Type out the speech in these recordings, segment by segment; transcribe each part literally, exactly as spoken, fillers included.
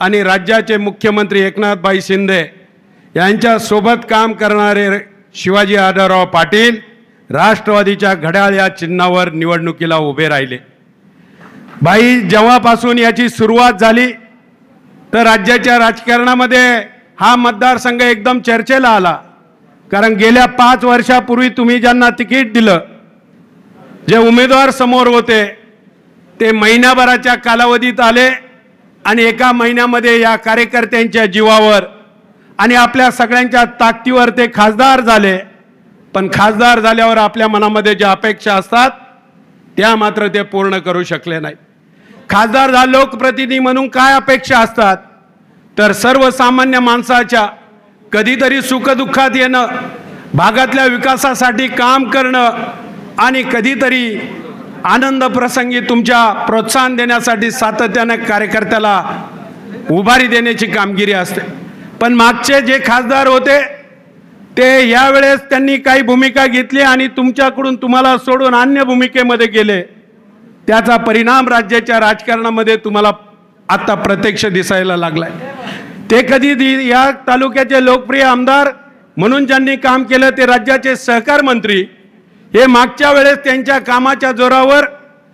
आणि राज्याचे मुख्यमंत्री एकनाथभाई शिंदे यांच्या सोबत काम करणारे शिवाजी आढळराव पाटील राष्ट्रवादीच्या घड्याळ या चिन्हावर निवडणुकीला उभे राहिले। भाई, जेव्हापासून याची सुरुवात झाली तर राज्याच्या राजकारणामध्ये हा मतदारसंघ एकदम चर्चेला आला। कारण गेल्या पाच वर्षापूर्वी तुम्ही ज्यांना तिकीट दिलं, जे उमेदवार समोर होते, ते महिन्याभराच्या कालावधीत आले आणि एका महिन्यामध्ये या कार्यकर्त्यांच्या जीवावर आणि आपल्या सगळ्यांच्या ताकदीवर ते खासदार झाले। पण खासदार झाल्यावर आपल्या मनामध्ये ज्या अपेक्षा असतात त्या मात्र ते पूर्ण करू शकले नाही। खासदार झाले, लोकप्रतिनिधी म्हणून काय अपेक्षा असतात तर सर्वसामान्य माणसाच्या कधीतरी सुखदुःखात येणं, भागातल्या विकासासाठी काम करणं आणि कधीतरी आनंद प्रसंगी तुमच्या प्रोत्साहन देण्यासाठी सातत्याने कार्यकर्त्याला उभारी देण्याची कामगिरी असते। पण मागचे जे खासदार होते ते यावेळेस त्यांनी काही भूमिका घेतली आणि तुमच्याकडून तुम्हाला सोडून अन्य भूमिकेमध्ये गेले। त्याचा परिणाम राज्याच्या राजकारणामध्ये तुम्हाला आता प्रत्यक्ष दिसायला लागलाय। ते कधी या तालुक्याचे लोकप्रिय आमदार म्हणून ज्यांनी काम केलं ते राज्याचे सहकार मंत्री, हे मागच्या वेळेस त्यांच्या कामाच्या जोरावर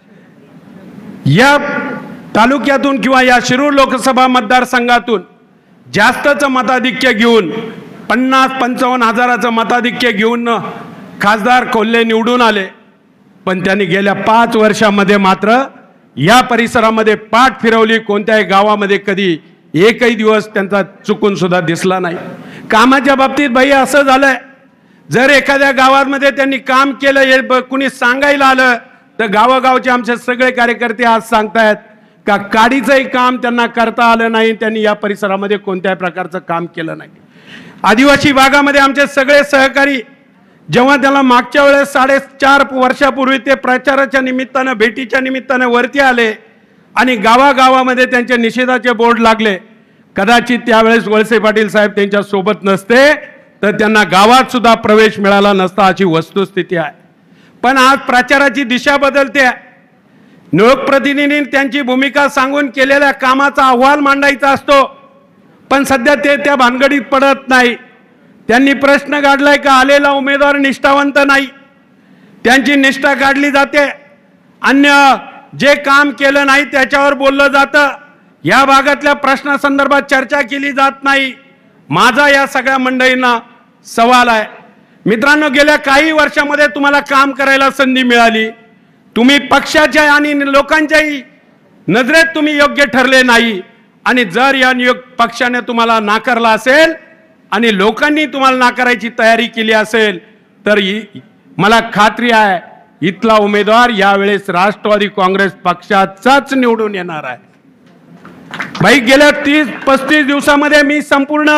या तालुक्यातून किंवा या शिरूर लोकसभा मतदारसंघातून जास्तचं मताधिक्य घेऊन पन्नास पंचावन्न हजाराचं मताधिक्य घेऊन खासदार कोल्हे निवडून आले। पण त्यांनी गेल्या पाच वर्षामध्ये मात्र या परिसरामध्ये पाठ फिरवली, कोणत्याही गावामध्ये कधी एकही दिवस त्यांचा चुकून सुद्धा दिसला नाही। कामाच्या बाबतीत बाई असं झालंय, जर एखाद्या गावामध्ये त्यांनी काम केलं हे कुणी सांगायला आलं तर गावागावचे आमचे सगळे कार्यकर्ते आज सांगतायत का काडीचंही काम त्यांना करता आलं नाही, त्यांनी या परिसरामध्ये कोणत्याही प्रकारचं काम केलं नाही। आदिवासी भागामध्ये आमचे सगळे सहकारी जेव्हा त्याला मागच्या वेळेस साडेचार वर्षापूर्वी ते प्रचाराच्या निमित्तानं, भेटीच्या निमित्तानं वरती आले आणि गावागावामध्ये त्यांचे निषेधाचे बोर्ड लागले, कदाचित त्यावेळेस वळसे पाटील साहेब त्यांच्या सोबत नसते तर त्यांना गावात सुद्धा प्रवेश मिळाला नसता, अशी वस्तुस्थिती आहे। पण आज प्रचाराची दिशा बदलते। लोकप्रतिनिधींनी त्यांची भूमिका सांगून केलेल्या कामाचा अहवाल मांडायचा असतो, पण सध्या ते त्या भानगडीत पडत नाही। त्यांनी प्रश्न काढलाय का आलेला उमेदवार निष्ठावंत नाही, त्यांची निष्ठा काढली जाते, अन्य जे काम केलं नाही त्याच्यावर बोललं जातं, या भागातल्या प्रश्नासंदर्भात चर्चा केली जात नाही। माझा या सगळ्या मंडळींना सवाल आहे, मित्रांनो, गेल्या काही वर्षामध्ये तुम्हाला काम करायला संधी मिळाली, तुम्ही पक्षाच्या आणि लोकांच्याही नजरेत तुम्ही योग्य ठरले नाही आणि जर या नियोग पक्षाने तुम्हाला नाकारला असेल आणि लोकांनी तुम्हाला नाकारायची तयारी केली असेल तर मला खात्री आहे इथला उमेदवार यावेळेस राष्ट्रवादी काँग्रेस पक्षाचाच निवडून येणार आहे। भाई, गेल्या तीस पस्तीस दिवसामध्ये मी संपूर्ण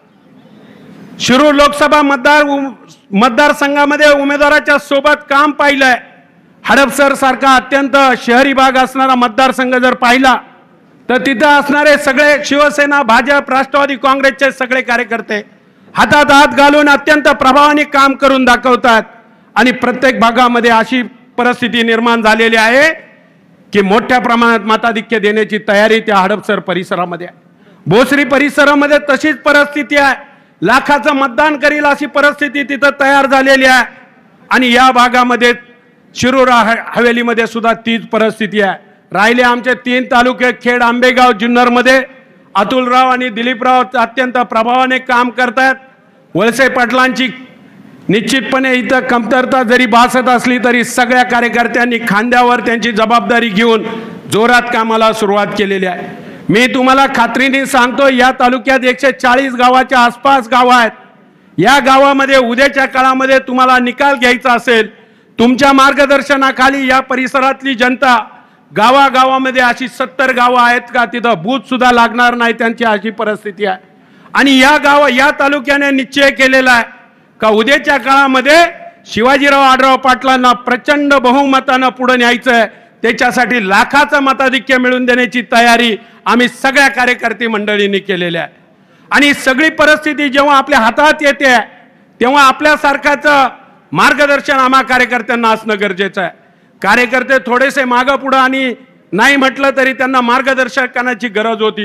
शिरूर लोकसभा मतदार मतदारसंघामध्ये उमेदवाराच्या सोबत काम पाहिलंय। हडपसर सारखा अत्यंत शहरी भाग असणारा मतदारसंघ जर पाहिला तर तिथं असणारे सगळे शिवसेना, भाजप, राष्ट्रवादी काँग्रेसचे सगळे कार्यकर्ते हातात हात घालून अत्यंत प्रभावाने काम करून दाखवतात आणि प्रत्येक भागामध्ये अशी परिस्थिती निर्माण झालेली आहे की मोठ्या प्रमाणात मताधिक्य देण्याची तयारी त्या हडपसर परिसरामध्ये आहे। भोसरी परिसरामध्ये तशीच परिस्थिती आहे, लाखाचं मतदान करील अशी परिस्थिती तिथं तयार झालेली आहे आणि या भागामध्ये शिरूर हवेलीमध्ये सुद्धा तीच परिस्थिती आहे। राहिले आमचे तीन तालुके खेड, आंबेगाव, जुन्नरमध्ये अतुलराव आणि दिलीपराव अत्यंत प्रभावाने काम करतात। वळसे पाटलांची निश्चितपणे इथं कमतरता जरी भासत असली तरी सगळ्या कार्यकर्त्यांनी खांद्यावर त्यांची जबाबदारी घेऊन जोरात कामाला सुरुवात केलेली आहे। मी तुम्हाला खात्रीने सांगतो, या तालुक्यात एकशे चाळीस गावाच्या आसपास गाव आहेत। या गावामध्ये उद्याच्या काळामध्ये तुम्हाला निकाल घ्यायचा असेल, तुमच्या मार्गदर्शनाखाली या परिसरातली जनता, गावागावामध्ये अशी सत्तर गावं आहेत का तिथं बूथ सुद्धा लागणार नाही, त्यांची अशी परिस्थिती आहे। आणि या गाव या तालुक्याने निश्चय केलेला आहे का उद्याच्या काळामध्ये शिवाजीराव आढळराव पाटलांना प्रचंड बहुमतानं पुढे न्यायचं आहे, त्याच्यासाठी लाखाचं मताधिक्य मिळवून देण्याची तयारी आम्ही सगळ्या कार्यकर्ते मंडळींनी केलेली आहे। आणि सगळी परिस्थिती जेव्हा आपल्या हातात येते तेव्हा आपल्यासारखाचं मार्गदर्शन आम्हा कार्यकर्त्यांना असणं गरजेचं आहे। कार्यकर्ते थोडेसे मागं पुढं आणि नाही म्हटलं तरी त्यांना मार्गदर्शन करण्याची गरज होती,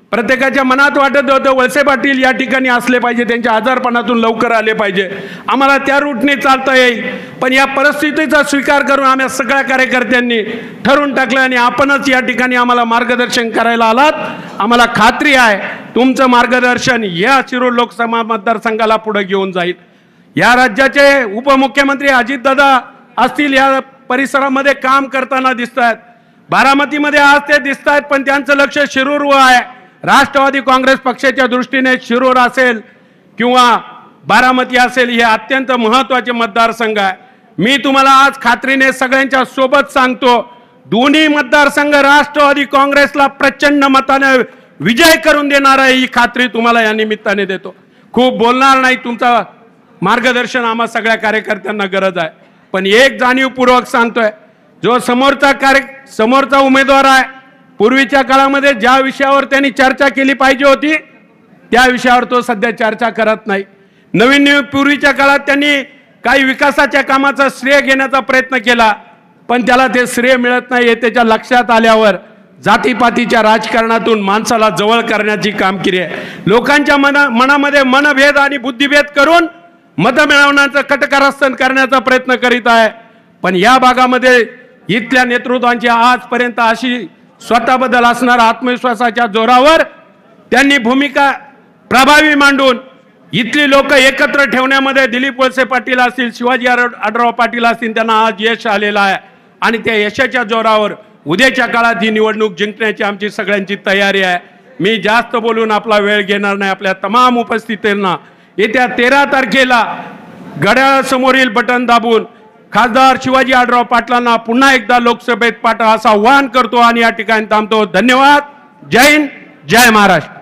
प्रत्येकाच्या मनात वाटत होतं वळसे पाटील या ठिकाणी असले पाहिजे, त्यांच्या आजारपणातून लवकर आले पाहिजे, आम्हाला त्या रूटने चालता येईल. पण या परिस्थितीचा स्वीकार करून आम्ही सगळ्या कार्यकर्त्यांनी ठरवून टाकलं आणि आपणच या ठिकाणी आम्हाला मार्गदर्शन करायला आलात. आम्हाला खात्री आहे तुमचं मार्गदर्शन या शिरूर लोकसभा मतदारसंघाला पुढे घेऊन जाईल. या राज्याचे उपमुख्यमंत्री अजितदादा असतील, या परिसरामध्ये काम करताना दिसत आहेत. बारामतीमध्ये आज ते दिसत आहेत, पण त्यांचं लक्ष शिरूरवर आहे. राष्ट्रवादी काँग्रेस पक्षाच्या दृष्टीने शिरूर असेल किंवा बारामती असेल हे अत्यंत महत्त्वाचे मतदारसंघ आहे. मी तुम्हाला आज खात्रीने सगळ्यांच्या सोबत सांगतो, दोन्ही मतदारसंघ राष्ट्रवादी काँग्रेसला प्रचंड मताने विजय करून देणार आहे, ही खात्री तुम्हाला या निमित्ताने देतो. खूप बोलणार नाही, तुमचा मार्गदर्शन आम्हा सगळ्या कार्यकर्त्यांना गरज आहे. पण एक जाणीवपूर्वक सांगतोय, जो समोरचा कार्य समोरचा उमेदवार आहे, पूर्वीच्या काळामध्ये ज्या विषयावर त्यांनी चर्चा केली पाहिजे होती त्या विषयावर तो सध्या चर्चा करत नाही. नवीन नवीन पूर्वीच्या काळात त्यांनी काही विकासाच्या कामाचा श्रेय घेण्याचा प्रयत्न केला, पण त्याला ते श्रेय मिळत नाही हे त्याच्या लक्षात आल्यावर जातीपातीच्या राजकारणातून माणसाला जवळ करण्याची कामगिरी आहे. लोकांच्या मना मनामध्ये मनभेद आणि बुद्धिभेद करून मतं मिळवण्याचं कटकारस्थान करण्याचा प्रयत्न करीत आहे. पण या भागामध्ये इथल्या नेतृत्वांची आजपर्यंत अशी स्वतःबद्दल असणारा आत्मविश्वासाच्या जोरावर त्यांनी भूमिका प्रभावी मांडून इथली लोक एकत्र ठेवण्यामध्ये दिलीप वळसे पाटील असतील, शिवाजी आढळराव पाटील असतील, त्यांना आज यश आलेलं आहे. आणि त्या यशाच्या जोरावर उद्याच्या काळात ही निवडणूक जिंकण्याची आमची सगळ्यांची तयारी आहे. मी जास्त बोलून आपला वेळ घेणार नाही. आपल्या तमाम उपस्थितांना येत्या तेरा तारखेला घड्याळासमोरील बटन दाबून खासदार शिवाजी आढळराव पाटलांना पुन्हा एकदा लोकसभेत पाठवा असं आवाहन करतो आणि या ठिकाणी थांबतो. धन्यवाद. जय हिंद, जय महाराष्ट्र.